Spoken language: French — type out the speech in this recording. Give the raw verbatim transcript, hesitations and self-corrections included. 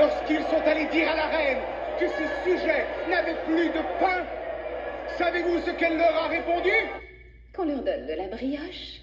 lorsqu'ils sont allés dire à la reine que ses sujets n'avaient plus de pain, savez-vous ce qu'elle leur a répondu? Qu'on leur donne de la brioche.